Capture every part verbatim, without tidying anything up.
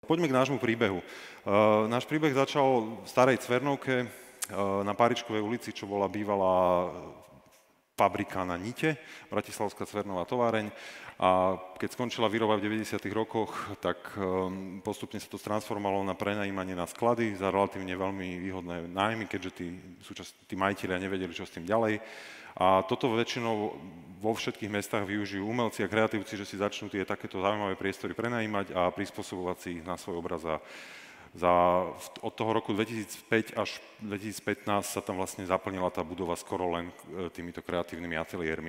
Poďme k nášmu príbehu. Uh, náš príbeh začal v Starej Cvernovke uh, na Páričkovej ulici, čo bola bývalá fabrika na nite, Bratislavská cvernová továreň. A keď skončila výroba v deväťdesiatych rokoch, tak um, postupne sa to transformovalo na prenajímanie na sklady za relatívne veľmi výhodné nájmy, keďže tí, súčas, tí majitelia nevedeli, čo s tým ďalej. A toto väčšinou vo všetkých mestách využijú umelci a kreatívci, že si začnú tie takéto zaujímavé priestory prenajímať a prispôsobovať si ich na svoj obraz. A za, od toho roku dvetisícpäť až dvetisícpätnásť sa tam vlastne zaplnila tá budova skoro len týmito kreatívnymi ateliérmi.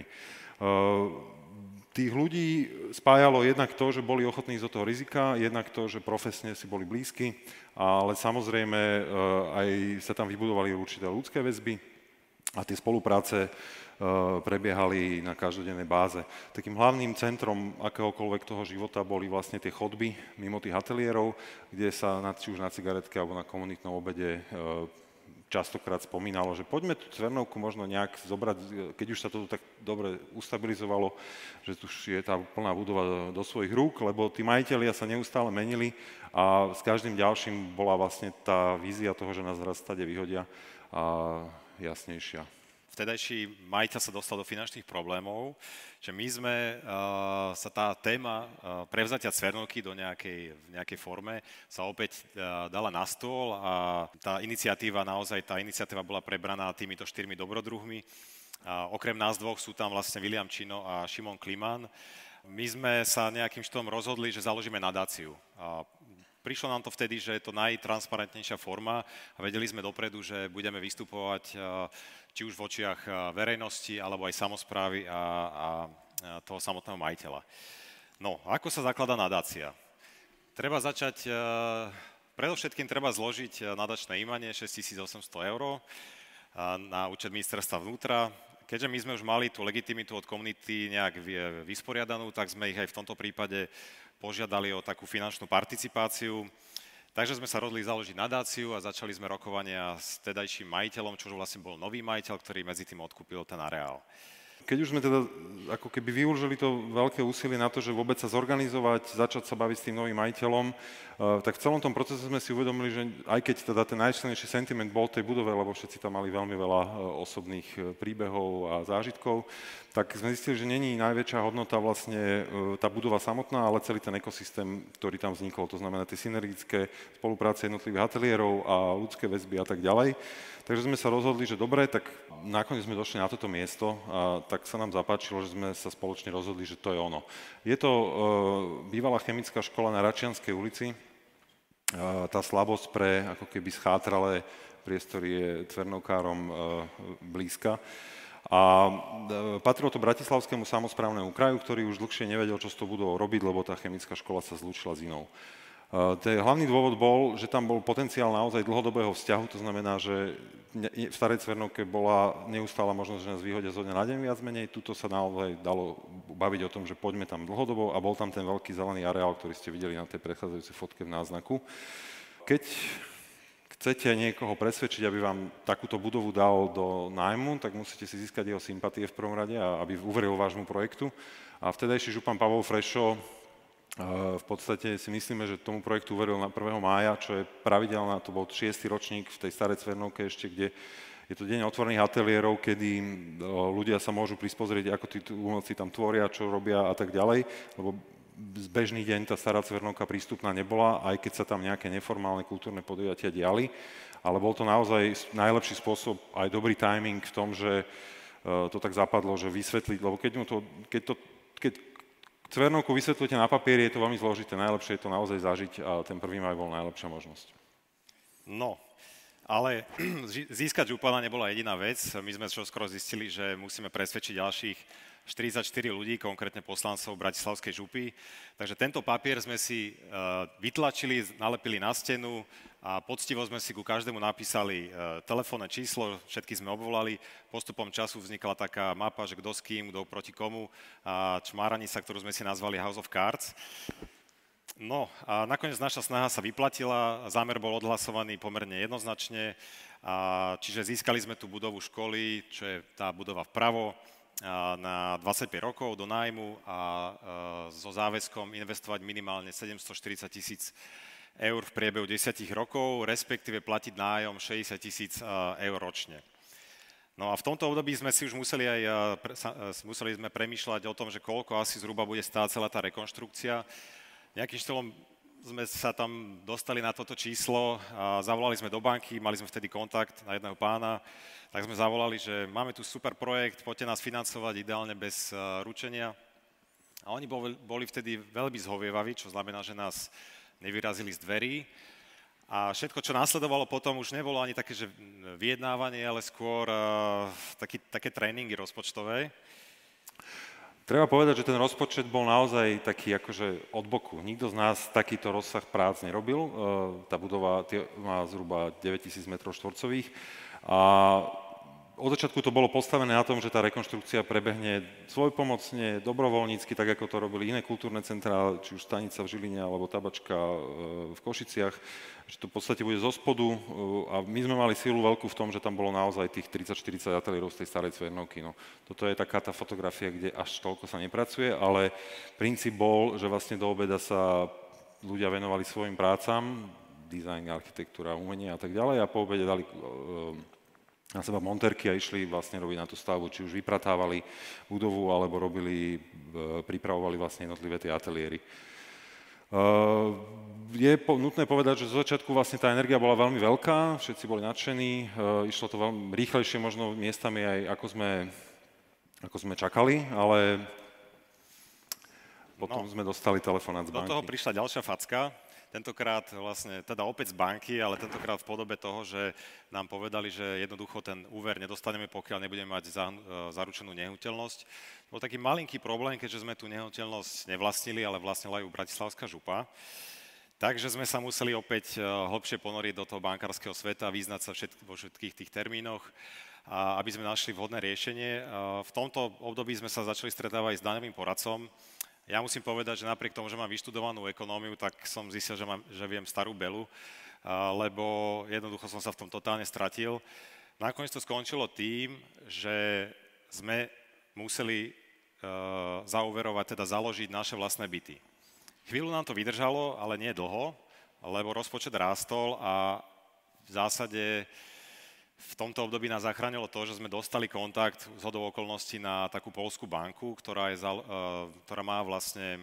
Tých ľudí spájalo jednak to, že boli ochotní ísť do toho rizika, jednak to, že profesne si boli blízky, ale samozrejme aj sa tam vybudovali určité ľudské väzby a tie spolupráce prebiehali na každodennej báze. Takým hlavným centrom akéhokoľvek toho života boli vlastne tie chodby mimo tých ateliérov, kde sa či už na cigaretke alebo na komunitnom obede častokrát spomínalo, že poďme tú Cvernovku možno nejak zobrať, keď už sa to tak dobre ustabilizovalo, že už je tá plná budova do svojich rúk, lebo tí majitelia sa neustále menili a s každým ďalším bola vlastne tá vízia toho, že nás raz stade vyhodia a jasnejšia. Vtedajší majiteľ sa dostal do finančných problémov, že my sme, uh, sa tá téma uh, prevzatia Cvernovky do nejakej, v nejakej forme sa opäť uh, dala na stôl a tá iniciatíva, naozaj tá iniciatíva bola prebraná týmito štyrmi dobrodruhmi. Uh, okrem nás dvoch sú tam vlastne William Čino a Šimon Kliman. My sme sa nejakým štýlom rozhodli, že založíme nadáciu. Uh, Prišlo nám to vtedy, že je to najtransparentnejšia forma a vedeli sme dopredu, že budeme vystupovať či už v očiach verejnosti, alebo aj samosprávy a, a toho samotného majiteľa. No, ako sa zakladá nadácia? Treba začať, predovšetkým treba zložiť nadačné imanie šesťtisíc osemsto eur na účet ministerstva vnútra. Keďže my sme už mali tú legitimitu od komunity nejak vysporiadanú, tak sme ich aj v tomto prípade požiadali o takú finančnú participáciu. Takže sme sa rozhodli založiť nadáciu a začali sme rokovania s tedajším majiteľom, čo vlastne bol nový majiteľ, ktorý medzi tým odkúpil ten areál. Keď už sme teda ako keby využili to veľké úsilie na to, že vôbec sa zorganizovať, začať sa baviť s tým novým majiteľom, tak v celom tom procese sme si uvedomili, že aj keď teda ten najsilnejší sentiment bol v tej budove, lebo všetci tam mali veľmi veľa osobných príbehov a zážitkov, tak sme zistili, že není najväčšia hodnota vlastne tá budova samotná, ale celý ten ekosystém, ktorý tam vznikol, to znamená tie synergické spolupráce jednotlivých ateliérov a ľudské väzby a tak ďalej. Takže sme sa rozhodli, že dobre, tak nakoniec sme došli na toto miesto a tak sa nám zapáčilo, že sme sa spoločne rozhodli, že to je ono. Je to uh, bývalá chemická škola na Račianskej ulici. Uh, tá slabosť pre ako keby schátralé priestory je cvernovkárom uh, blízka. A uh, patrilo to Bratislavskému samosprávnemu kraju, ktorý už dlhšie nevedel, čo s tou budovou robiť, lebo tá chemická škola sa zlúčila s inou. Uh, ten hlavný dôvod bol, že tam bol potenciál naozaj dlhodobého vzťahu, to znamená, že v Starej Cvernovke bola neustála možnosť, že nás vyhodia zo dňa na deň viac menej. Tuto sa naozaj dalo baviť o tom, že poďme tam dlhodobo a bol tam ten veľký zelený areál, ktorý ste videli na tej predchádzajúcej fotke v náznaku. Keď chcete niekoho presvedčiť, aby vám takúto budovu dal do nájmu, tak musíte si získať jeho sympatie v prvom rade a aby uveril vášmu projektu. A vtedajší župan Pavol Frešo v podstate si myslíme, že tomu projektu uveril na prvého mája, čo je pravidelná, to bol šiesty ročník v tej Starej Cvernovke ešte, kde je to deň otvorených ateliérov, kedy ľudia sa môžu prísť pozrieť, ako tí umelci tam tvoria, čo robia a tak ďalej, lebo z bežný deň tá Stará Cvernovka prístupná nebola, aj keď sa tam nejaké neformálne kultúrne podujatia diali, ale bol to naozaj najlepší spôsob, aj dobrý timing v tom, že to tak zapadlo, že vysvetliť, lebo keď mu to, keď to, keď Cvernovku vysvetľujete na papieri, je to veľmi zložité, najlepšie je to naozaj zažiť a ten prvý maj bol najlepšia možnosť. No, ale získať župana nebola jediná vec. My sme skoro zistili, že musíme presvedčiť ďalších štyridsaťštyri ľudí, konkrétne poslancov Bratislavskej župy. Takže tento papier sme si vytlačili, nalepili na stenu a poctivo sme si ku každému napísali telefónne číslo, všetky sme obvolali. Postupom času vznikla taká mapa, že kto s kým, kto proti komu a čmáranica, ktorú sme si nazvali House of Cards. No a nakoniec naša snaha sa vyplatila, zámer bol odhlasovaný pomerne jednoznačne, a čiže získali sme tú budovu školy, čo je tá budova vpravo, na dvadsaťpäť rokov do nájmu a so záväzkom investovať minimálne sedemstoštyridsať tisíc eur v priebehu desiatich rokov, respektíve platiť nájom šesťdesiat tisíc eur ročne. No a v tomto období sme si už museli aj museli sme premýšľať o tom, že koľko asi zhruba bude stáť celá tá rekonštrukcia. Nejakým štýlom sme sa tam dostali na toto číslo a zavolali sme do banky, mali sme vtedy kontakt na jedného pána, tak sme zavolali, že máme tu super projekt, poďte nás financovať ideálne bez ručenia. A oni boli vtedy veľmi zhovievaví, čo znamená, že nás nevyrazili z dverí. A všetko, čo následovalo potom, už nebolo ani také, že vyjednávanie, ale skôr uh, taký, také tréningy rozpočtové. Treba povedať, že ten rozpočet bol naozaj taký akože od boku. Nikto z nás takýto rozsah prác nerobil. Tá budova má zhruba deväťtisíc metrov štvorcových a od začiatku to bolo postavené na tom, že tá rekonštrukcia prebehne svojpomocne, dobrovoľnícky, tak ako to robili iné kultúrne centrá, či už Stanica v Žiline alebo Tabačka v Košiciach, že to v podstate bude zo spodu a my sme mali silu veľkú v tom, že tam bolo naozaj tých tridsať štyridsať ateliérov z tej Starej Cvernovky. No, toto je taká tá fotografia, kde až toľko sa nepracuje, ale princíp bol, že vlastne do obeda sa ľudia venovali svojim prácam, dizajn, architektúra, umenie a tak ďalej a po obede dali na seba monterky a išli vlastne robiť na tú stavbu, či už vypratávali budovu, alebo robili, pripravovali vlastne jednotlivé tie ateliéry. Je nutné povedať, že zo začiatku vlastne tá energia bola veľmi veľká, všetci boli nadšení, išlo to veľmi rýchlejšie možno miestami aj ako sme, ako sme čakali, ale potom no, sme dostali telefonát z banky. Do toho prišla ďalšia facka. Tentokrát vlastne, teda opäť z banky, ale tentokrát v podobe toho, že nám povedali, že jednoducho ten úver nedostaneme, pokiaľ nebudeme mať zaručenú nehnuteľnosť. Bol taký malinký problém, keďže sme tú nehnuteľnosť nevlastnili, ale vlastnila ju Bratislavská župa. Takže sme sa museli opäť hlbšie ponoriť do toho bankárskeho sveta, vyznať sa všetk- vo všetkých tých termínoch, a aby sme našli vhodné riešenie. V tomto období sme sa začali stretávať s daňovým poradcom. Ja musím povedať, že napriek tomu, že mám vyštudovanú ekonómiu, tak som zistil, že, mám, že viem starú belu, lebo jednoducho som sa v tom totálne stratil. Nakoniec to skončilo tým, že sme museli uh, zauverovať, teda založiť naše vlastné byty. Chvíľu nám to vydržalo, ale nie dlho, lebo rozpočet rástol a v zásade v tomto období nás zachránilo to, že sme dostali kontakt zhodou okolností na takú poľskú banku, ktorá, je, ktorá má vlastne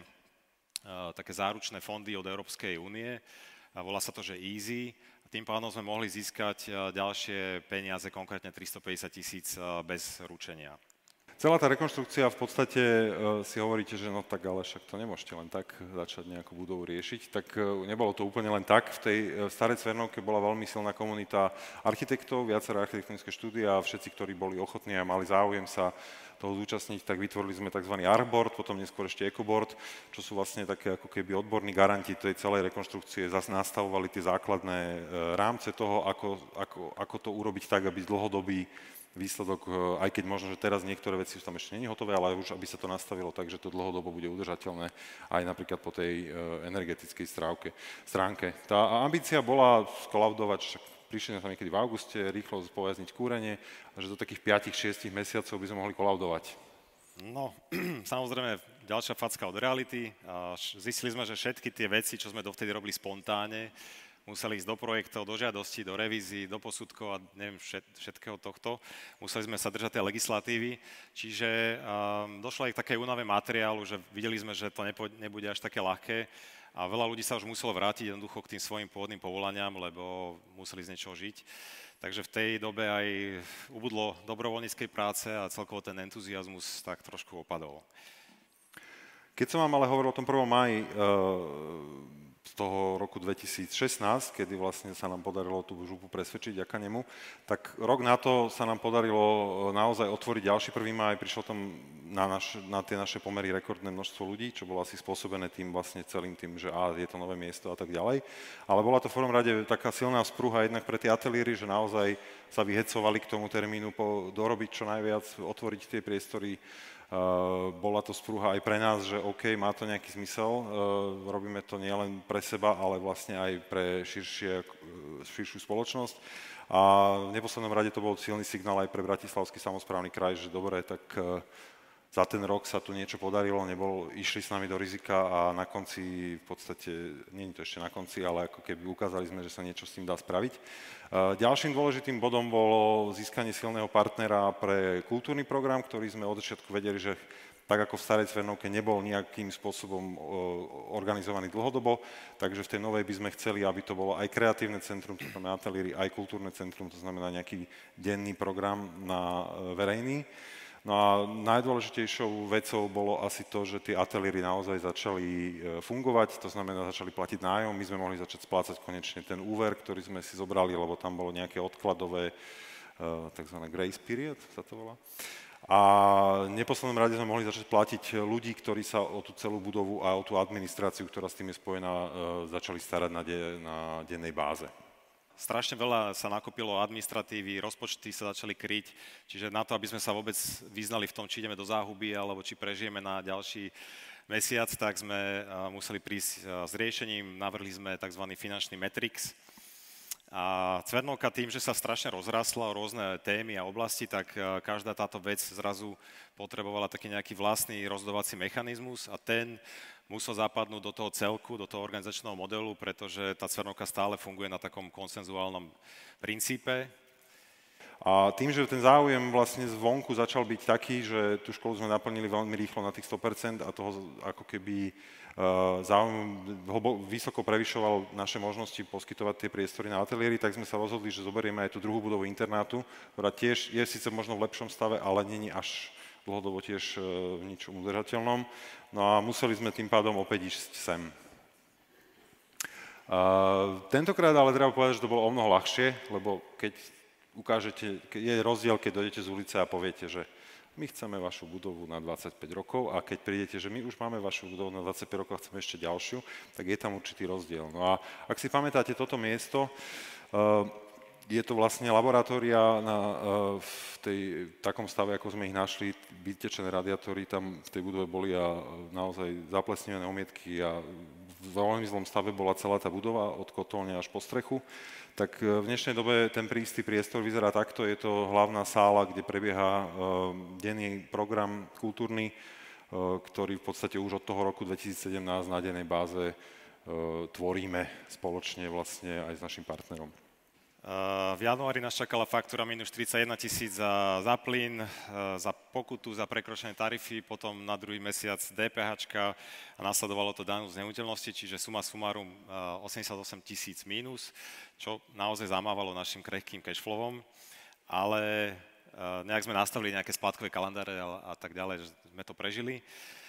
také záručné fondy od Európskej únie. Volá sa to, že Easy. Tým pádom sme mohli získať ďalšie peniaze, konkrétne tristopäťdesiat tisíc bez ručenia. Celá tá rekonštrukcia v podstate uh, si hovoríte, že no tak ale však to nemôžete len tak začať nejakú budovu riešiť, tak uh, nebolo to úplne len tak. V tej uh, Starej Cvernovke bola veľmi silná komunita architektov, viaceré architektonické štúdia a všetci, ktorí boli ochotní a mali záujem sa toho zúčastniť, tak vytvorili sme tzv. Artboard, potom neskôr ešte Ecoboard, čo sú vlastne také ako keby odborní garanti tej celej rekonštrukcie, zase nastavovali tie základné uh, rámce toho, ako, ako, ako to urobiť tak, aby dlhodobý výsledok, aj keď možno, že teraz niektoré veci sú tam ešte nie hotové, ale už aby sa to nastavilo tak, že to dlhodobo bude udržateľné aj napríklad po tej energetickej strávke, stránke. Tá ambícia bola skolaudovať, však prišli sme tam niekedy v auguste, rýchlo spojazniť kúrenie a že do takých päť šesť mesiacov by sme mohli kolaudovať. No, samozrejme, ďalšia facka od reality. Zistili sme, že všetky tie veci, čo sme dovtedy robili spontánne, museli ísť do projektov, do žiadostí, do revízií, do posudkov a neviem všet, všetkého tohto. Museli sme sa držať tej legislatívy, čiže um, došlo aj k takej únave materiálu, že videli sme, že to nepo, nebude až také ľahké a veľa ľudí sa už muselo vrátiť jednoducho k tým svojim pôvodným povolaniam, lebo museli z niečoho žiť. Takže v tej dobe aj ubudlo dobrovoľníckej práce a celkovo ten entuziasmus tak trošku opadol. Keď som vám ale hovoril o tom prvom máji, uh, z toho roku dvetisícšestnásť, kedy vlastne sa nám podarilo tú župu presvedčiť ďaká nemu, tak rok na to sa nám podarilo naozaj otvoriť ďalší prvý máj, prišlo tam na, naš, na tie naše pomery rekordné množstvo ľudí, čo bolo asi spôsobené tým vlastne celým tým, že á, je to nové miesto a tak ďalej. Ale bola to v prvom rade taká silná sprúha jednak pre tie ateliéry, že naozaj sa vyhecovali k tomu termínu po, dorobiť čo najviac, otvoriť tie priestory. Uh, bola to sprúha aj pre nás, že OK, má to nejaký zmysel, uh, robíme to nielen pre seba, ale vlastne aj pre širšie, uh, širšiu spoločnosť. A v neposlednom rade to bol silný signál aj pre Bratislavský samosprávny kraj, že dobre, tak uh, za ten rok sa tu niečo podarilo, nebol, išli s nami do rizika a na konci v podstate, nie je to ešte na konci, ale ako keby ukázali sme, že sa niečo s tým dá spraviť. Ďalším dôležitým bodom bolo získanie silného partnera pre kultúrny program, ktorý sme od začiatku vedeli, že tak ako v Starej Cvernovke nebol nejakým spôsobom organizovaný dlhodobo, takže v tej novej by sme chceli, aby to bolo aj kreatívne centrum, to znamená ateliéry, aj kultúrne centrum, to znamená nejaký denný program na verejný. No a najdôležitejšou vecou bolo asi to, že tie ateliéry naozaj začali fungovať, to znamená, začali platiť nájom, my sme mohli začať splácať konečne ten úver, ktorý sme si zobrali, lebo tam bolo nejaké odkladové, takzvané grace period, sa to volá. A v neposlednom rade sme mohli začať platiť ľudí, ktorí sa o tú celú budovu a o tú administráciu, ktorá s tým je spojená, začali starať na, de, na dennej báze. Strašne veľa sa nakopilo administratívy, rozpočty sa začali kryť, čiže na to, aby sme sa vôbec vyznali v tom, či ideme do záhuby, alebo či prežijeme na ďalší mesiac, tak sme museli prísť s riešením, navrhli sme tzv. Finančný matrix. A Cvernovka tým, že sa strašne rozrastla o rôzne témy a oblasti, tak každá táto vec zrazu potrebovala taký nejaký vlastný rozhodovací mechanizmus a ten musel zapadnúť do toho celku, do toho organizačného modelu, pretože tá Cvernovka stále funguje na takom konsenzuálnom princípe. A tým, že ten záujem vlastne zvonku začal byť taký, že tú školu sme naplnili veľmi rýchlo na tých sto percent a toho ako keby záujem vysoko prevyšoval naše možnosti poskytovať tie priestory na ateliéry, tak sme sa rozhodli, že zoberieme aj tú druhú budovu internátu, ktorá tiež je síce možno v lepšom stave, ale nie je až dlhodobo tiež v ničom udržateľnom. No a museli sme tým pádom opäť ísť sem. Tentokrát ale treba povedať, že to bolo o mnoho ľahšie, lebo keď ukážete, je rozdiel, keď dojdete z ulice a poviete, že my chceme vašu budovu na dvadsaťpäť rokov a keď prídete, že my už máme vašu budovu na dvadsaťpäť rokov a chceme ešte ďalšiu, tak je tam určitý rozdiel. No a ak si pamätáte toto miesto, je to vlastne laboratória na, v tej, takom stave, ako sme ich našli, vytečené radiátory tam v tej budove boli a naozaj zaplesnené omietky a v veľmi zlom stave bola celá tá budova od kotolne až po strechu. Tak v dnešnej dobe ten prístý priestor vyzerá takto, je to hlavná sála, kde prebieha denný program kultúrny, ktorý v podstate už od toho roku dvetisícsedemnásť na dennej báze tvoríme spoločne vlastne aj s našim partnerom. V januári nás čakala faktúra minus štyridsaťjeden tisíc za, za plyn, za pokutu, za prekročené tarify, potom na druhý mesiac DPHčka a nasledovalo to daň z nehnuteľnosti, čiže suma sumárum osemdesiatosem tisíc mínus, čo naozaj zamávalo našim krehkým cashflowom, ale nejak sme nastavili nejaké splátkové kalendáre a, a tak ďalej, že sme to prežili.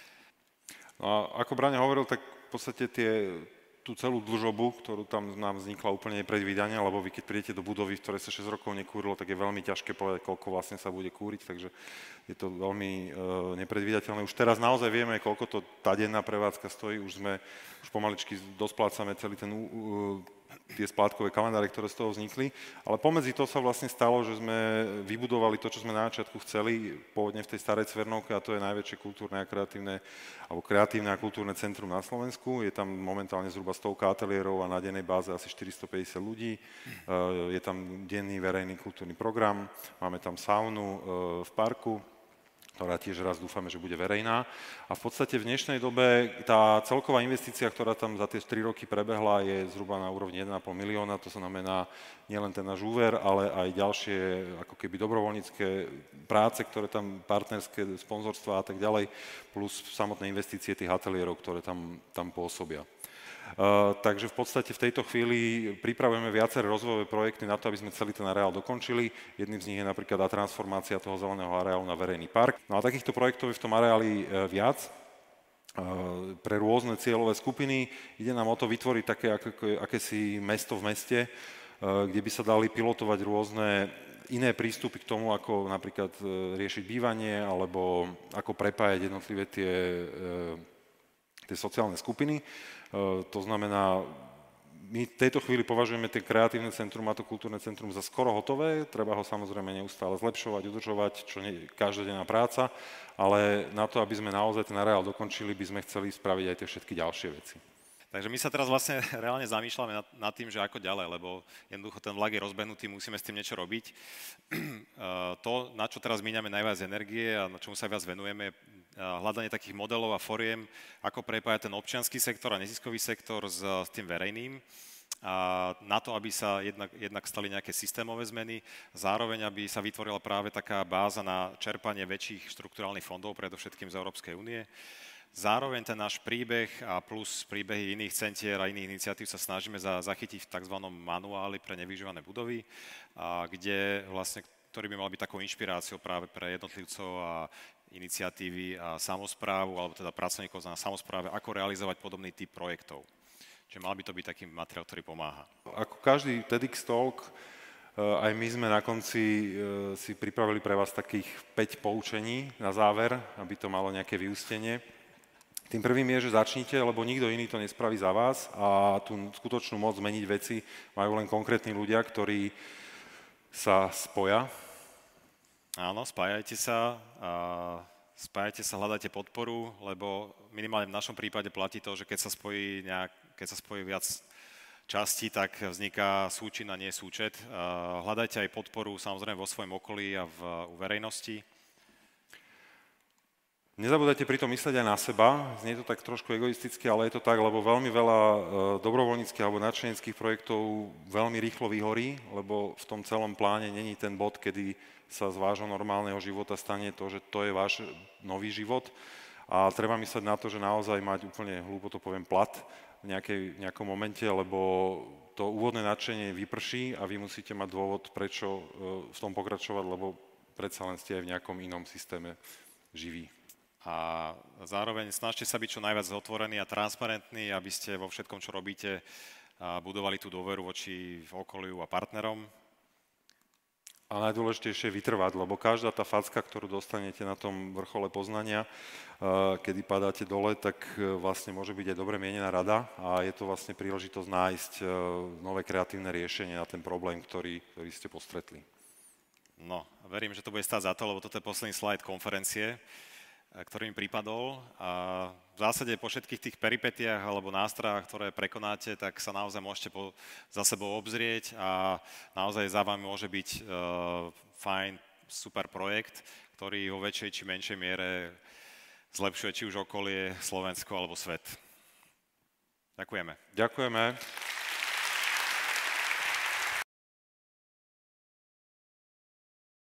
No a ako Braňo hovoril, tak v podstate tie tú celú dlžobu, ktorú tam nám vznikla úplne nepredvídania, lebo vy keď prídete do budovy, v ktorej sa šesť rokov nekúrilo, tak je veľmi ťažké povedať, koľko vlastne sa bude kúriť, takže je to veľmi e, nepredvídateľné. Už teraz naozaj vieme, koľko to tá denná prevádzka stojí, už sme, už pomaličky dosplácame celý ten, uh, tie splátkové kalendáre, ktoré z toho vznikli, ale pomedzi to sa vlastne stalo, že sme vybudovali to, čo sme na začiatku chceli, pôvodne v tej Starej Cvernovke, a to je najväčšie kultúrne a kreatívne, alebo kreatívne a kultúrne centrum na Slovensku. Je tam momentálne zhruba stovka ateliérov a na dennej báze asi štyristopäťdesiat ľudí. Je tam denný verejný kultúrny program, máme tam saunu v parku, ktorá tiež raz dúfame, že bude verejná. A v podstate v dnešnej dobe tá celková investícia, ktorá tam za tie tri roky prebehla, je zhruba na úrovni jeden a pol milióna. To znamená nielen ten náš úver, ale aj ďalšie ako keby dobrovoľnícke práce, ktoré tam, partnerské sponzorstva a tak ďalej, plus samotné investície tých ateliérov, ktoré tam, tam pôsobia. Uh, takže v podstate v tejto chvíli pripravujeme viaceré rozvojové projekty na to, aby sme celý ten areál dokončili. Jedným z nich je napríklad tá transformácia toho zeleného areálu na verejný park. No a takýchto projektov je v tom areáli uh, viac uh, pre rôzne cieľové skupiny. Ide nám o to vytvoriť také ako, akési mesto v meste, uh, kde by sa dali pilotovať rôzne iné prístupy k tomu, ako napríklad uh, riešiť bývanie alebo ako prepájať jednotlivé tie uh, tie sociálne skupiny. To znamená, my v tejto chvíli považujeme tie kreatívne centrum a to kultúrne centrum za skoro hotové, treba ho samozrejme neustále zlepšovať, udržovať, čo nie je každodenná práca, ale na to, aby sme naozaj ten areál dokončili, by sme chceli spraviť aj tie všetky ďalšie veci. Takže my sa teraz vlastne reálne zamýšľame nad, nad tým, že ako ďalej, lebo jednoducho ten vlak je rozbehnutý, musíme s tým niečo robiť. To, na čo teraz míňame najviac energie a na čomu sa viac venujeme, je hľadanie takých modelov a foriem, ako prepájať ten občiansky sektor a neziskový sektor s, s tým verejným. A na to, aby sa jednak, jednak stali nejaké systémové zmeny, zároveň aby sa vytvorila práve taká báza na čerpanie väčších štrukturálnych fondov, predovšetkým z Európskej únie. Zároveň ten náš príbeh a plus príbehy iných centier a iných iniciatív sa snažíme za, zachytiť v tzv. Manuáli pre nevyužívané budovy, a kde vlastne, ktorý by mal byť takou inšpiráciou práve pre jednotlivcov a iniciatívy a samosprávu, alebo teda pracovníkov na samospráve, ako realizovať podobný typ projektov. Čiže mal by to byť taký materiál, ktorý pomáha. Ako každý TEDx Talk, aj my sme na konci si pripravili pre vás takých päť poučení na záver, aby to malo nejaké vyústenie. Tým prvým je, že začnite, lebo nikto iný to nespraví za vás a tú skutočnú moc zmeniť veci majú len konkrétni ľudia, ktorí sa spoja. Áno, spájajte sa, a spájajte sa, hľadajte podporu, lebo minimálne v našom prípade platí to, že keď sa spojí, nejak, keď sa spojí viac častí, tak vzniká súčin a nie súčet. Hľadajte aj podporu samozrejme vo svojom okolí a v, u verejnosti. Nezabúdajte pritom myslieť aj na seba, znie to tak trošku egoisticky, ale je to tak, lebo veľmi veľa dobrovoľníckych alebo nadšeneckých projektov veľmi rýchlo vyhorí, lebo v tom celom pláne není ten bod, kedy sa z vášho normálneho života stane to, že to je váš nový život. A treba myslieť na to, že naozaj mať úplne, hlúpo to poviem, plat v nejakej, nejakom momente, lebo to úvodné nadšenie vyprší a vy musíte mať dôvod, prečo v tom pokračovať, lebo predsa len ste aj v nejakom inom systéme živí. A zároveň snažte sa byť čo najviac otvorení a transparentní, aby ste vo všetkom, čo robíte, budovali tú dôveru voči okoliu a partnerom. A najdôležitejšie je vytrvať, lebo každá tá facka, ktorú dostanete na tom vrchole poznania, kedy padáte dole, tak vlastne môže byť aj dobre mienená rada a je to vlastne príležitosť nájsť nové kreatívne riešenie na ten problém, ktorý, ktorý ste postretli. No, verím, že to bude stáť za to, lebo toto je posledný slajd konferencie, ktorý mi pripadol. A v zásade po všetkých tých peripetiách alebo nástrahách, ktoré prekonáte, tak sa naozaj môžete po, za sebou obzrieť a naozaj za vami môže byť uh, fajn, super projekt, ktorý vo väčšej či menšej miere zlepšuje či už okolie, Slovensko alebo svet. Ďakujeme. Ďakujeme.